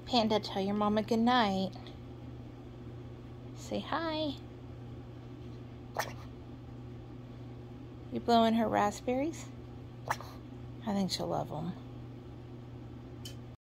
Panda, tell your mama good night. Say hi. You blowing her raspberries? I think she'll love them.